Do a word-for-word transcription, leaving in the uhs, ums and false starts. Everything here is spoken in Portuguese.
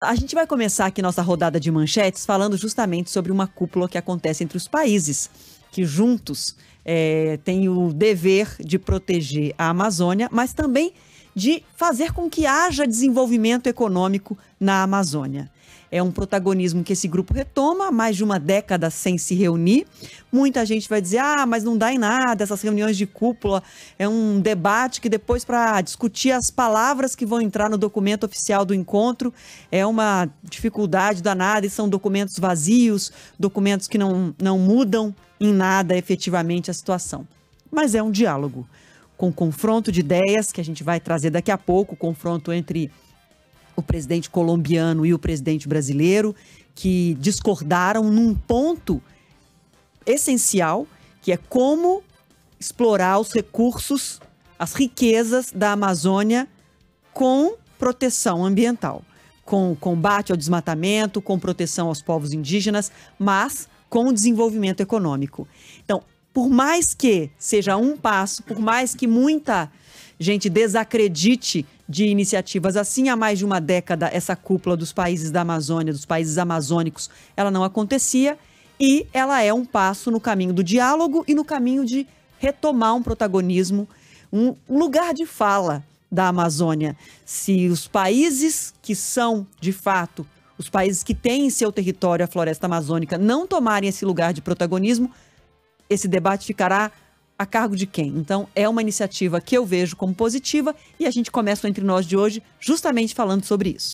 A gente vai começar aqui nossa rodada de manchetes falando justamente sobre uma cúpula que acontece entre os países, que juntos é, têm o dever de proteger a Amazônia, mas também de fazer com que haja desenvolvimento econômico na Amazônia. É um protagonismo que esse grupo retoma há mais de uma década sem se reunir. Muita gente vai dizer, ah, mas não dá em nada, essas reuniões de cúpula é um debate que depois, para discutir as palavras que vão entrar no documento oficial do encontro, é uma dificuldade danada e são documentos vazios, documentos que não, não mudam em nada efetivamente a situação. Mas é um diálogo, com confronto de ideias, que a gente vai trazer daqui a pouco, confronto entre o presidente colombiano e o presidente brasileiro, que discordaram num ponto essencial, que é como explorar os recursos, as riquezas da Amazônia com proteção ambiental, com combate ao desmatamento, com proteção aos povos indígenas, mas com desenvolvimento econômico. Então, por mais que seja um passo, por mais que muita gente desacredite de iniciativas assim, há mais de uma década essa cúpula dos países da Amazônia, dos países amazônicos, ela não acontecia e ela é um passo no caminho do diálogo e no caminho de retomar um protagonismo, um lugar de fala da Amazônia. Se os países que são, de fato, os países que têm em seu território a floresta amazônica não tomarem esse lugar de protagonismo, esse debate ficará a cargo de quem? Então, é uma iniciativa que eu vejo como positiva e a gente começa o Entre Nós de hoje justamente falando sobre isso.